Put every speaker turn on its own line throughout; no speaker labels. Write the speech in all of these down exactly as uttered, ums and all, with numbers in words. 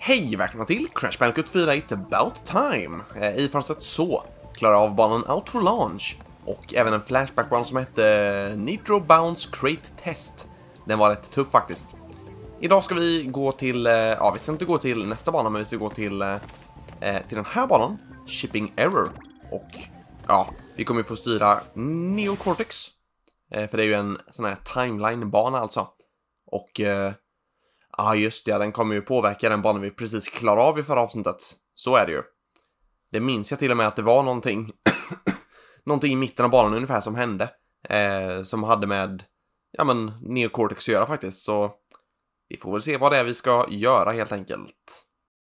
Hej, välkomna till Crash Bandicoot fyra It's About Time. I fönstret så klarar jag av banan Out for Launch och även en flashbackbana som hette Nitro Bounce Crate Test. Den var rätt tuff faktiskt. Idag ska vi gå till, ja vi ska inte gå till nästa bana, men vi ska gå till, eh, till den här banan, Shipping Error. Och ja, vi kommer ju få styra Neo Cortex, eh, för det är ju en sån här timeline-bana alltså. Och eh, ja, ah, just det, den kommer ju påverka den banan vi precis klarade av i förra avsnittet. Så är det ju. Det minns jag till och med att det var någonting någonting i mitten av banan ungefär som hände. Eh, som hade med ja, men Neo Cortex att göra faktiskt. Så vi får väl se vad det är vi ska göra helt enkelt.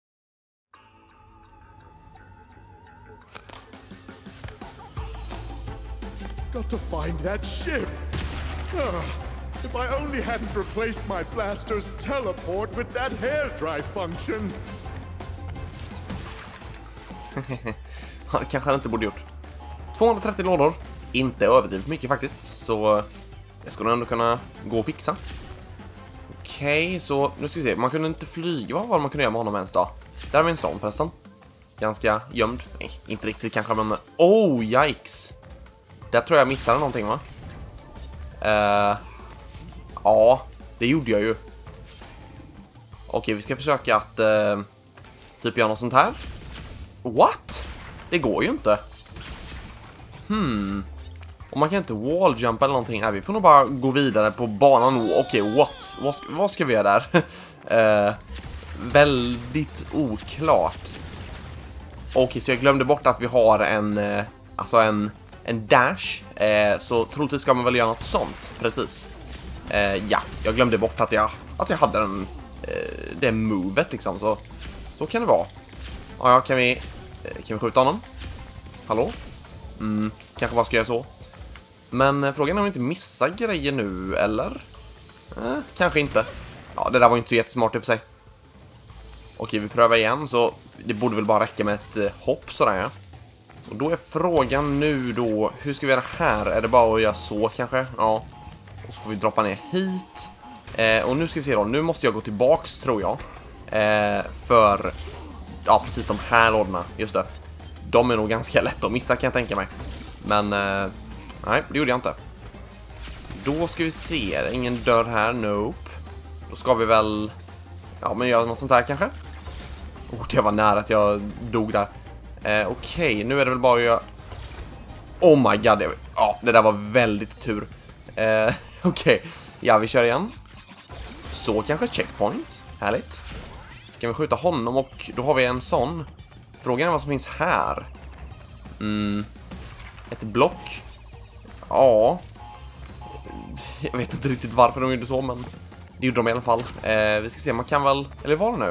Got to find that ship. Uh, if I only hadn't replaced my blaster's teleport with that hair dry function.
Ja, det kanske han inte borde gjort. tvåhundratrettio lådor. Inte överdrivet mycket faktiskt. Så jag skulle ändå kunna gå och fixa. Okej, okay, så nu ska vi se. Man kunde inte flyga. Vad var det man kunde göra med honom ens då? Där var en sån förresten. Ganska gömd. Nej, inte riktigt kanske, men... Oh, yikes. Där tror jag missade någonting, va? Uh, ja, det gjorde jag ju. Okej, okay, vi ska försöka att uh, typ göra något sånt här. What? Det går ju inte. Hmm. Och man kan inte walljumpa eller någonting. Nej, vi får nog bara gå vidare på banan. Okej, okay, what? Vad ska, vad ska vi göra där? uh, väldigt oklart. Okej, okay, så jag glömde bort att vi har en... Uh, alltså en... En dash, eh, så troligtvis ska man väl göra något sånt, precis. Eh, ja, jag glömde bort att jag, att jag hade den, eh, det movet liksom, så, så kan det vara. Ja, ja, kan vi, eh, kan vi skjuta honom? Hallå? Mm, kanske bara ska göra så. Men eh, frågan är om vi inte missar grejer nu, eller? Eh, kanske inte. Ja, det där var inte så jättesmart i och för sig. Okej, vi prövar igen, så det borde väl bara räcka med ett eh, hopp sådär, ja. Och då är frågan nu då, hur ska vi göra här? Är det bara att göra så kanske? Ja. Och så får vi droppa ner hit. Eh, och nu ska vi se då, nu måste jag gå tillbaks tror jag. Eh, för, ja precis de här lådorna, just det. De är nog ganska lätta att missa kan jag tänka mig. Men, eh, nej det gjorde jag inte. Då ska vi se, ingen dörr här, nope. Då ska vi väl, ja men göra något sånt här kanske. Oh, det var nära att jag dog där. Eh, Okej, okay. Nu är det väl bara att göra... Oh my god, det... Ja, det där var väldigt tur. eh, Okej, okay. Ja vi kör igen. Så kanske checkpoint. Härligt. Kan vi skjuta honom och då har vi en sån. Frågan är vad som finns här. mm. Ett block. Ja. Jag vet inte riktigt varför de gjorde så, men det gjorde de i alla fall. eh, Vi ska se, man kan väl... Eller var det nu?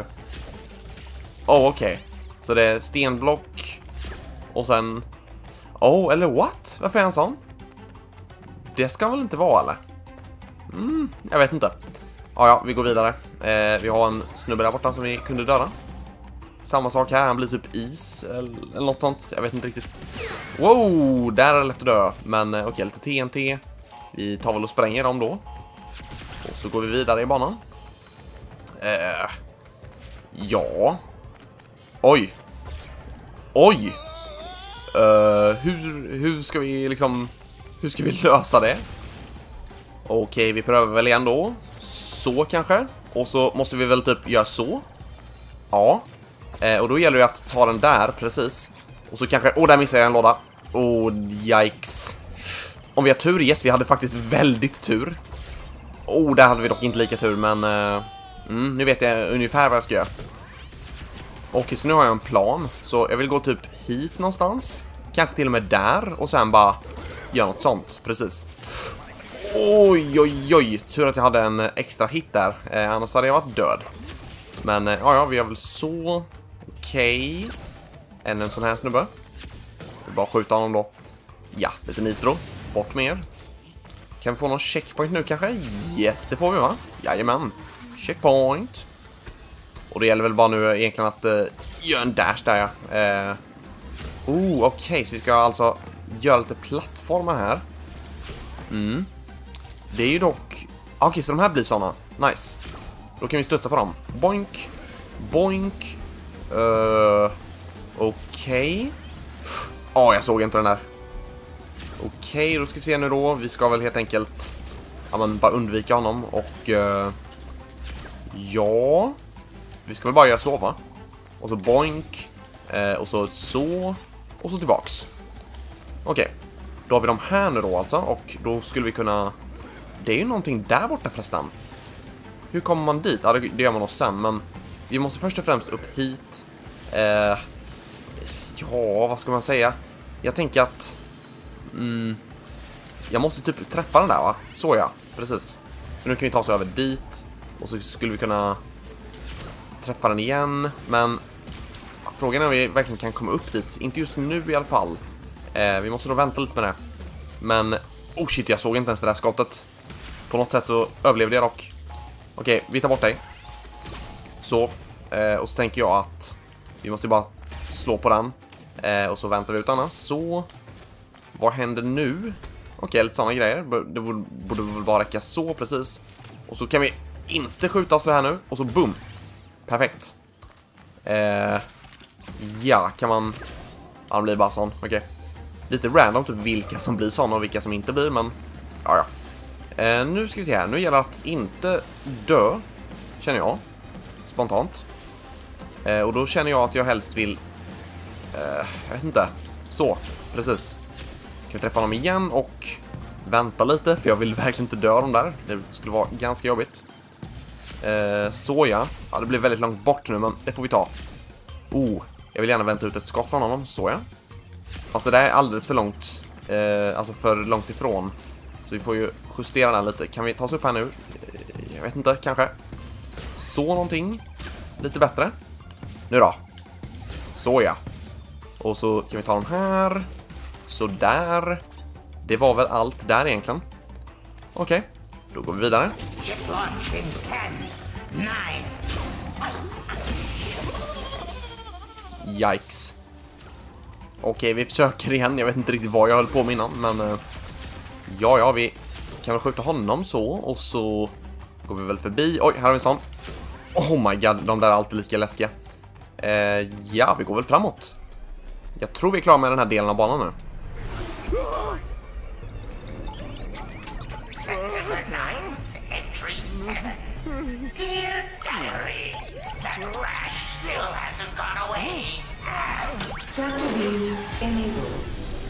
Oh, okej okay. Så det är stenblock. Och sen... Oh, eller what? Varför är han sån? Det ska väl inte vara, eller? Mm, jag vet inte. Ja, ja, vi går vidare. eh, Vi har en snubbe där borta som vi kunde döda. Samma sak här, han blir typ is Eller, eller något sånt, jag vet inte riktigt. Wow, där är det lätt att dö. Men okej, okay, lite T N T. Vi tar väl och spränger dem då. Och så går vi vidare i banan. eh, Ja. Oj. Oj. Uh, hur, hur ska vi liksom... Hur ska vi lösa det? Okej, okay, vi prövar väl igen då. Så kanske. Och så måste vi väl typ göra så. Ja. Uh, och då gäller det att ta den där, precis. Och så kanske... Åh, oh, där missade jag en låda. Åh, oh, yikes. Om vi har tur, yes, vi hade faktiskt väldigt tur. Åh, oh, där hade vi dock inte lika tur, men... Uh, mm, nu vet jag ungefär vad jag ska göra. Okej, så nu har jag en plan. Så jag vill gå typ hit någonstans. Kanske till och med där. Och sen bara göra något sånt, precis. Oj, oj, oj. Tur att jag hade en extra hit där. eh, Annars hade jag varit död. Men, eh, ja, ja, vi gör väl så. Okej. Okay. Än en sån här snubbe. Vi bara skjuta honom då. Ja, lite nitro. Bort mer. Kan vi få någon checkpoint nu kanske? Yes, det får vi, va? Jajamän. Checkpoint. Och det gäller väl bara nu egentligen att uh, göra en dash där, ja. Uh, oh, okej. Okay. Så vi ska alltså göra lite plattformar här. Mm. Det är ju dock... Okej, okay, så de här blir såna. Nice. Då kan vi studsa på dem. Boink. Boink. Uh, Okej. Okay. Ja, oh, jag såg inte den där. Okej, okay, då ska vi se nu då. Vi ska väl helt enkelt ja, men bara undvika honom. Och uh, ja, vi ska väl bara göra så, va? Och så boink. Uh, och så så. Och så tillbaks. Okej, okay. Då har vi de här nu då alltså. Och då skulle vi kunna... Det är ju någonting där borta förresten. Hur kommer man dit? Ja, det gör man nog sen. Men vi måste först och främst upp hit. Uh, ja, vad ska man säga? Jag tänker att... Mm, jag måste typ träffa den där, va? Så ja, precis. För nu kan vi ta oss över dit. Och så skulle vi kunna träffa den igen. Men frågan är om vi verkligen kan komma upp dit. Inte just nu i alla fall. eh, Vi måste nog vänta lite med det. Men, oh shit, jag såg inte ens det där skottet. På något sätt så överlevde jag dock. Okej, vi tar bort dig. Så, eh, och så tänker jag att vi måste bara slå på den. eh, Och så väntar vi ut annars. Så, vad händer nu? Okej, lite sådana grejer. Det borde, borde väl bara räcka så, precis. Och så kan vi inte skjuta så här nu. Och så boom. Perfekt. eh, Ja, kan man... Ja, det blir bara sån, okej. Lite random typ vilka som blir sån och vilka som inte blir, men... Ja, ja. eh, Nu ska vi se här. Nu gäller det att inte dö, känner jag. Spontant. eh, Och då känner jag att jag helst vill... Eh, jag vet inte. Så, precis. Kan vi träffa honom igen och vänta lite, för jag vill verkligen inte dö dem där. Det skulle vara ganska jobbigt. Eh, så ja. Ja, det blir väldigt långt bort nu, men det får vi ta. Oh, jag vill gärna vänta ut ett skott från honom, så ja. Fast det där är alldeles för långt. Eh, alltså för långt ifrån. Så vi får ju justera den lite. Kan vi ta oss upp här nu? Eh, jag vet inte, kanske. Så någonting. Lite bättre. Nu då. Så ja. Och så kan vi ta dem här. Så där. Det var väl allt där egentligen. Okej, okay. Då går vi vidare. Yikes. Okej, okay, vi försöker igen. Jag vet inte riktigt vad jag höll på med innan, men uh, ja, ja, vi kan väl skjuta honom så. Och så går vi väl förbi. Oj, här har vi en sån. Oh my god, de där är alltid lika läskiga. uh, Ja, vi går väl framåt. Jag tror vi är klara med den här delen av banan nu.
September ninth, entry seven. Dear Diary, that rash still hasn't gone away.
Strategy enabled.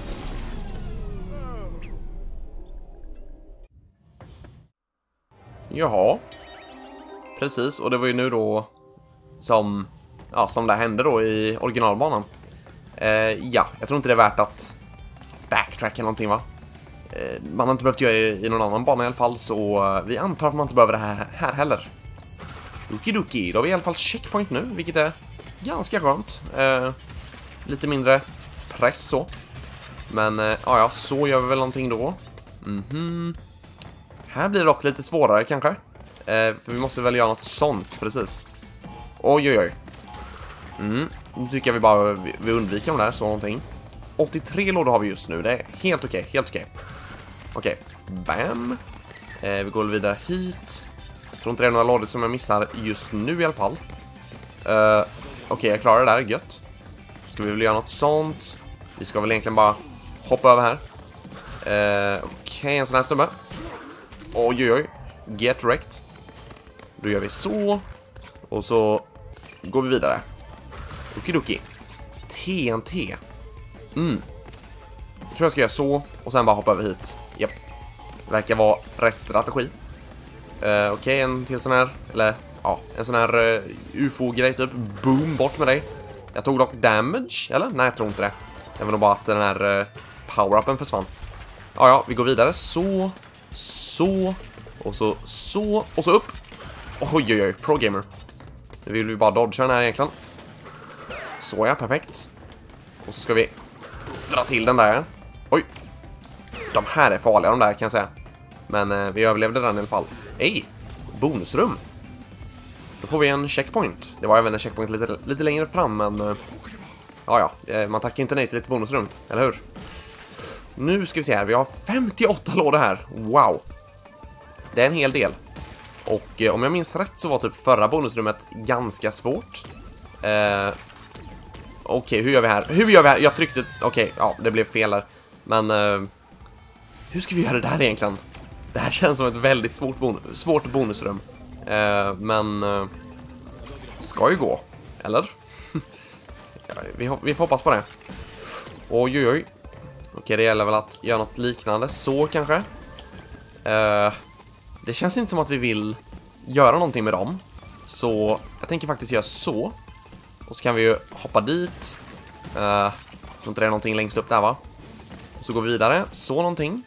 Jaha. Precis, och det var ju nu då som, ja, som det hände då i originalbanan. Eh, ja, jag tror inte det är värt att backtrack eller någonting, va? Eh, man har inte behövt göra det i någon annan bana i alla fall, så uh, vi antar att man inte behöver det här, här heller. Okidoki, då har vi i alla fall checkpoint nu, vilket är ganska skönt. Eh, lite mindre press så. Men, uh, ja, ja, så gör vi väl någonting då. Mhm. Här blir det dock lite svårare kanske. Eh, för vi måste väl göra något sånt, precis. Oj, oj, oj. Mm, nu tycker jag vi bara vi, vi undviker de där, så någonting. åttiotre lådor har vi just nu, det är helt okej, okay, helt okej. Okay. Okej, okay. Bam. Eh, vi går vidare hit. Jag tror inte det är några lådor som jag missar just nu i alla fall. Uh, Okej, okay, jag klarar det där, gött. Ska vi väl göra något sånt. Vi ska väl egentligen bara hoppa över här. uh, Okej, okay, en sån här snubbe. Oj, oj, oj. Get wrecked. Då gör vi så. Och så går vi vidare. Okidoki. T N T. Mm. Jag tror jag ska göra så. Och sen bara hoppa över hit. Japp. Verkar vara rätt strategi. uh, Okej, okay, en till sån här. Eller, ja, en sån här uh, U F O-grej typ. Boom, bort med dig. Jag tog dock damage, eller? Nej, jag tror inte det. Det var nog bara att den här uh, power-upen försvann. Ja, ja, vi går vidare. Så. Så. Och så, så. Och så upp. Oj, oj, oj. Pro gamer. Nu vill vi bara dodga den här egentligen. Så ja, perfekt. Och så ska vi dra till den där. Oj. De här är farliga, de där kan jag säga. Men eh, vi överlevde den i alla fall. Ej, bonusrum. Då får vi en checkpoint. Det var även en checkpoint lite, lite längre fram, men... Eh, ja, ja. Man tackar inte nej till lite bonusrum, eller hur? Nu ska vi se här. Vi har femtioåtta lådor här. Wow. Det är en hel del. Och eh, om jag minns rätt så var typ förra bonusrummet ganska svårt. Eh, Okej, okay, hur gör vi här? Hur gör vi här? Jag tryckte... Okej, okay, ja, det blev fel där. Men eh, hur ska vi göra det här egentligen? Det här känns som ett väldigt svårt, bon svårt bonusrum. Eh, men eh, ska ju gå, eller? ja, vi, vi får hoppas på det. Oj, oj, oj. Okej, det gäller väl att göra något liknande. Så kanske. Eh, det känns inte som att vi vill göra någonting med dem. Så jag tänker faktiskt göra så. Och så kan vi ju hoppa dit. Uh, jag tror inte det är någonting längst upp där, va? Och så går vi vidare. Så någonting.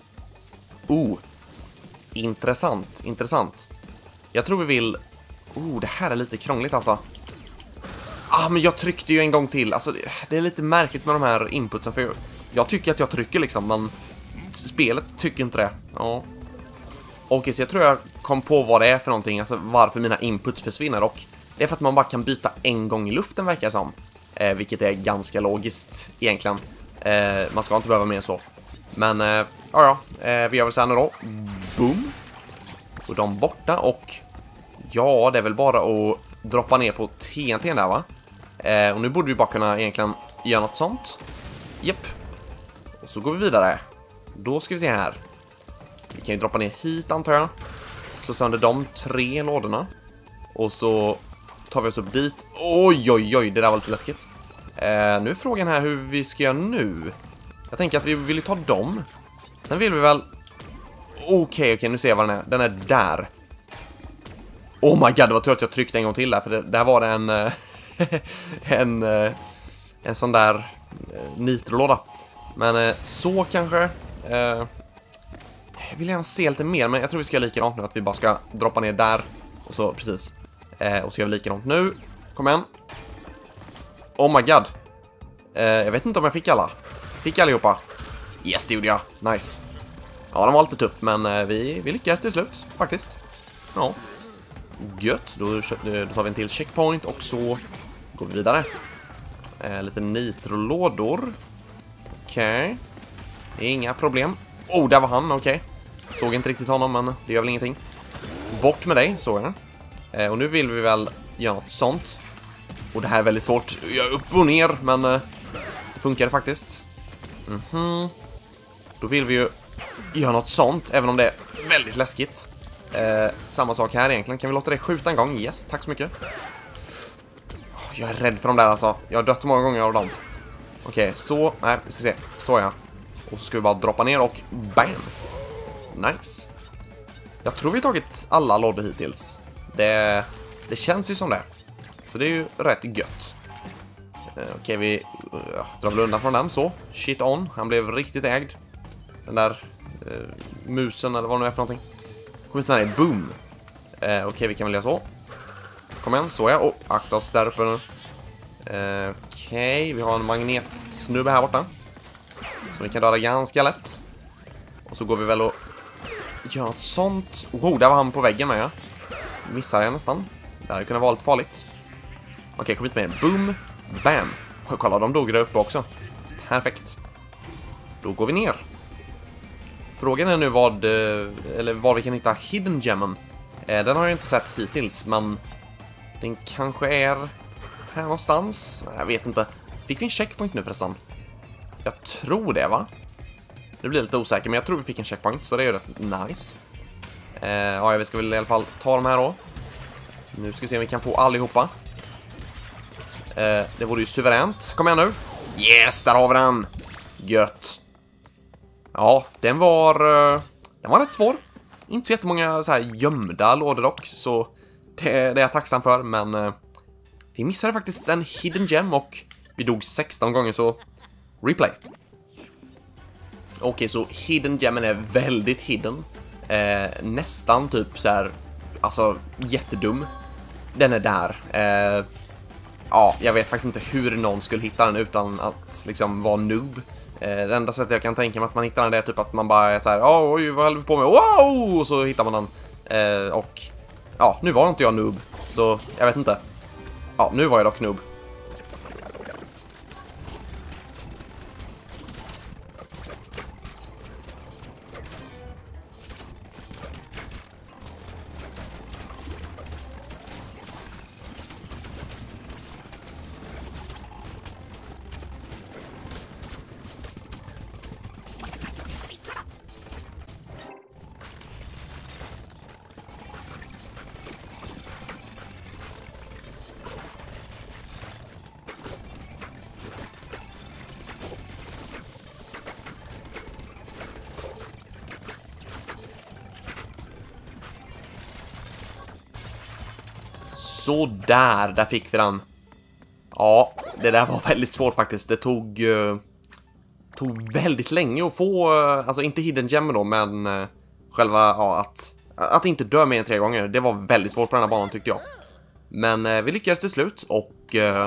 Oh. Intressant, intressant. Jag tror vi vill... Oh, det här är lite krångligt alltså. Ah, men jag tryckte ju en gång till. Alltså, det, det är lite märkligt med de här inputsen. För jag, jag tycker att jag trycker liksom, men spelet tycker inte det. Ja. Okej, så jag tror jag kom på vad det är för någonting. Alltså varför mina inputs försvinner. Och det är för att man bara kan byta en gång i luften, verkar som. Eh, vilket är ganska logiskt egentligen. Eh, man ska inte behöva mer så. Men, eh, ja, ja. Eh, vi gör väl så här nu då. Boom. Och de borta. Och ja, det är väl bara att droppa ner på T N T där, va? Eh, och nu borde vi bara kunna egentligen göra något sånt. Japp. Och så går vi vidare. Då ska vi se här. Vi kan ju droppa ner hit, antar jag. Slå sönder de tre lådorna. Och så tar vi oss upp dit. Oj, oj, oj, det där var lite läskigt. Eh, nu är frågan här hur vi ska göra nu. Jag tänker att vi vill ju ta dem. Sen vill vi väl... Okej, okay, okej, okay, nu ser jag vad den är. Den är där. Oh my god, det var tur att jag tryckte en gång till där. För det, där var det en... en... En sån där... nitrolåda. Men eh, så kanske... Eh, jag vill gärna se lite mer, men jag tror vi ska göra likadant nu. Att vi bara ska droppa ner där. Och så, precis. Eh, och så gör vi likadant nu. Kom igen. Oh my god. Eh, jag vet inte om jag fick alla. Fick allihopa. Yes, det gjorde jag. Nice. Ja, den var lite tuff, men eh, vi, vi lyckades till slut, faktiskt. Ja. Gött. Då, då tar vi en till checkpoint och så går vi vidare. Eh, lite nitrolådor. Okej. Okay. Inga problem. Oh, där var han, okej. Okay. Såg inte riktigt honom, men det gör väl ingenting. Bort med dig, såg jag. Eh, och nu vill vi väl göra något sånt. Och det här är väldigt svårt. Jag är upp och ner, men eh, det funkar faktiskt. Mhm. Då vill vi ju göra något sånt, även om det är väldigt läskigt. Eh, samma sak här egentligen. Kan vi låta det skjuta en gång? Yes, tack så mycket. Jag är rädd för dem där alltså. Jag har dött många gånger av dem. Okej, okay, så... Nej, vi ska se. Så ja. Och så ska vi bara droppa ner och bam! Nice. Jag tror vi har tagit alla lådor hittills. Det, det känns ju som det. Så det är ju rätt gött. Okej, okay, vi uh, drar väl undan från den. Så, shit on. Han blev riktigt ägd. Den där uh, musen eller vad det nu är för någonting. Kom ut med dig, boom. Uh, Okej, okay, vi kan väl göra så. Kom igen, så ja. Och oh, akta oss där uppe nu. Uh, Okej, okay, vi har en magnetsnubbe här borta. Så vi kan döda ganska lätt. Och så går vi väl och gör något sånt. Oh, där var han på väggen med, ja. Missade jag nästan. Det hade kunnat vara lite farligt. Okej, okay, kom hit med. Boom, bam. Och kolla, de dog där uppe också. Perfekt. Då går vi ner. Frågan är nu vad, eller var vi kan hitta Hidden Gemmen. Den har jag inte sett hittills, men den kanske är här någonstans. Jag vet inte. Fick vi en checkpoint nu förresten? Jag tror det, va? Det blir lite osäker, men jag tror vi fick en checkpoint, så det är ju rätt nice. Eh, ja, vi ska väl i alla fall ta de här då. Nu ska vi se om vi kan få allihopa. Eh, det vore ju suveränt. Kom igen nu. Yes, där har vi den. Gött. Ja, den var... Den var rätt svår. Inte så jättemånga så här gömda lådor dock, så det, det är jag tacksam för, men... Eh, vi missade faktiskt en hidden gem och vi dog sexton gånger, så... Replay. Okej, okay, så hidden gemmen är väldigt hidden. Eh, nästan typ så här, alltså jättedum. Den är där. Eh, ja, jag vet faktiskt inte hur någon skulle hitta den utan att liksom vara noob. Eh, det enda sättet jag kan tänka mig att man hittar den är typ att man bara är så här, oh, oj, vad håller vi på med? Wow! Och så hittar man den. Eh, och ja, nu var inte jag noob, så jag vet inte. Ja, nu var jag dock noob. Så där, där fick vi den. Ja, det där var väldigt svårt faktiskt. Det tog uh, tog väldigt länge att få, uh, alltså inte hidden gem då, men uh, själva, ja, att, att inte dö mer än tre gånger. Det var väldigt svårt på den här banan tyckte jag. Men uh, vi lyckades till slut och uh,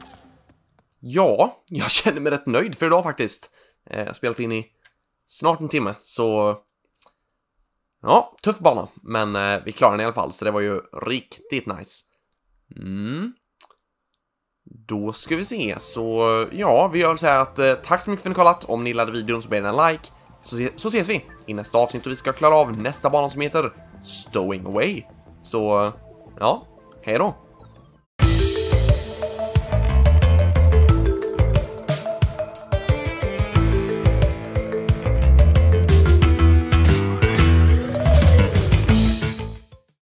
ja, jag känner mig rätt nöjd för idag faktiskt. Uh, jag har spelat in i snart en timme, så ja, tuff bana. Men uh, vi klarade den i alla fall, så det var ju riktigt nice. Mm. Då ska vi se, så ja, vi gör så här att eh, tack så mycket för att ni kollat. Om ni gillade videon så blir det en like. Så, se, så ses vi i nästa avsnitt och vi ska klara av nästa bana som heter Stowing Away. Så ja, hej då!